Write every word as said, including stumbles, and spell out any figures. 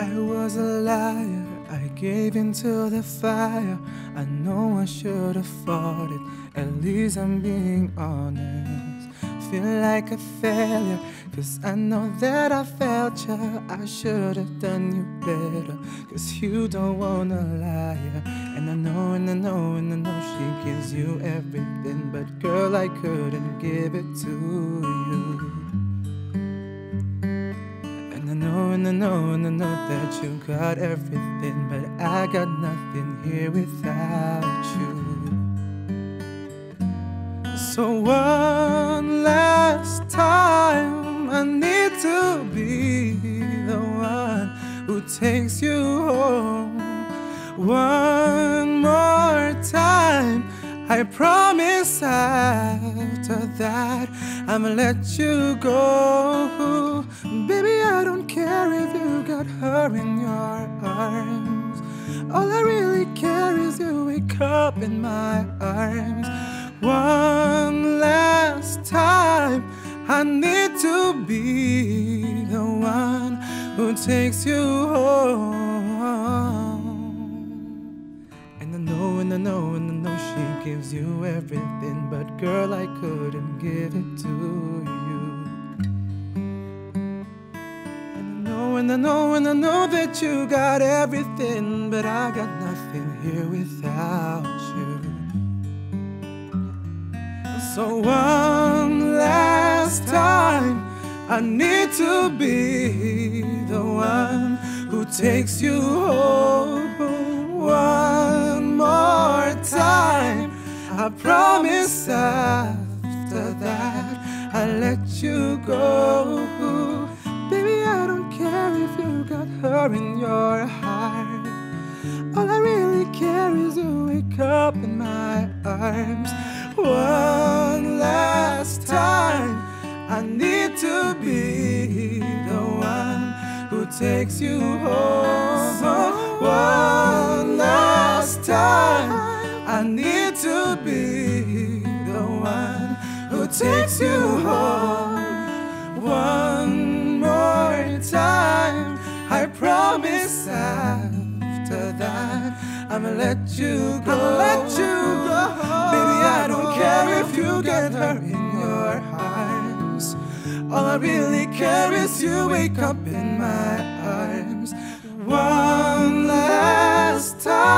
I was a liar, I gave into the fire. I know I should have fought it, at least I'm being honest. Feel like a failure, cause I know that I failed you. I should have done you better, cause you don't want a liar. And I know, and I know, and I know she gives you everything, but girl, I couldn't give it to you. And I know, and I know, and I know that you got everything, but I got nothing here without you. So one last time, I need to be the one who takes you home. One more time, I promise after that I'ma let you go. Baby, I don't care if you got her in your arms. All I really care is you wake up in my arms. One last time, I need to be the one who takes you home. And I know, and I know, and I know she gives you everything, but girl, I couldn't give it to you. And I know, and I know, and I know that you got everything, but I got nothing here without you. So one last time, I need to be the one who takes you home. One more time, I promise after that I'll let you go. Baby, I don't care if you got her in your heart. All I really care is you wake up in my arms. One last time, I need to be the one who takes you home. One last time, I need to be the one who takes you home. One more time, I promise after that I'ma let you go. I'ma let you go. Baby, I don't care if you get her in your arms. All I really care is you wake up in my arms. One last time,